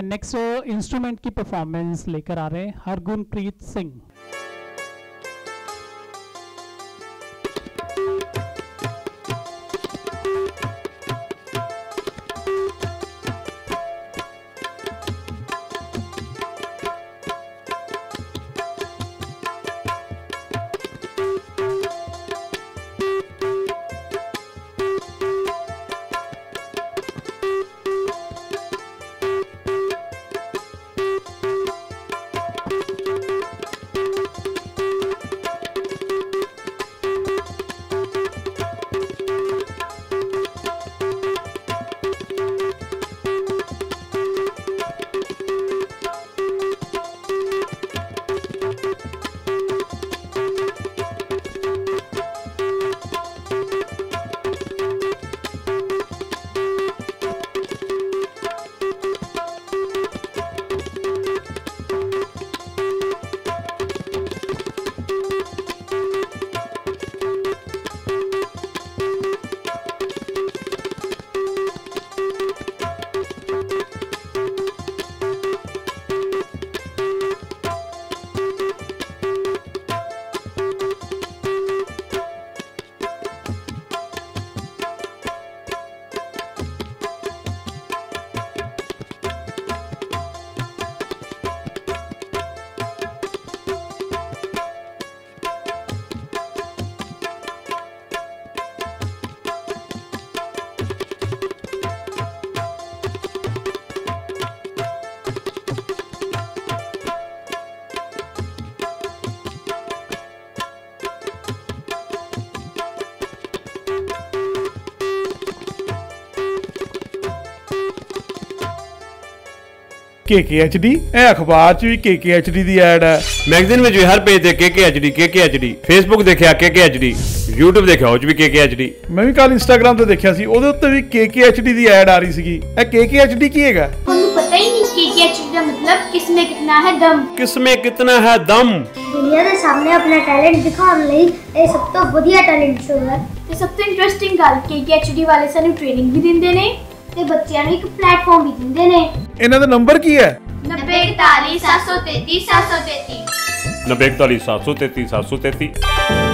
Next instrument की performance लेकर आ रहे हैं हरगुनप्रीत सिंह। KKHD अखबार च भी KKHD दी ऐड है, मैगजीन में हर पेज ते KKHD फेसबुक देखा KKHD, YouTube देखा उस भी KKHD। मैं भी कल इंस्टाग्राम ते देखा सी, ਉਹਦੇ ਉੱਤੇ भी KKHD दी ऐड आ रही ਸੀਗੀ। ਇਹ KKHD ਕੀ ਹੈਗਾ? ਤੁਹਾਨੂੰ ਪਤਾ ਹੀ ਨਹੀਂ KKHD ਦਾ मतलब किसमें कितना है दम। किसमें कितना है दम? दुनिया ਦੇ ਸਾਹਮਣੇ ਆਪਣਾ ਟੈਲੈਂਟ ਦਿਖਾਉਣ ਲਈ ਇਹ ਸਭ ਤੋਂ ਵਧੀਆ ਟੈਲੈਂਟ ਸ਼ੋ ਹੈ ਤੇ ਸਭ ਤੋਂ ਇੰਟਰਸਟਿੰਗ ਗੱਲ KKHD ਵਾਲੇ ਸਾਨੂੰ ਟ੍ਰੇਨਿੰਗ ਵੀ ਦਿੰਦੇ ਨੇ ਤੇ ਬੱਚਿਆਂ ਨੂੰ ਇੱਕ ਪਲੇਟਫਾਰਮ ਵੀ ਦਿੰਦੇ ਨੇ। ਇਹਨਾਂ ਦਾ ਨੰਬਰ ਕੀ ਹੈ? 9041 733 733 9041 733 733।